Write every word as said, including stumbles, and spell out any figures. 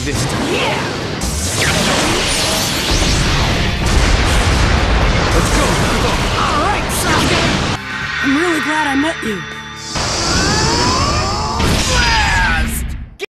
this time. Yeah! Let's go, Naruto! Alright, Sasuke! I'm really glad I met you.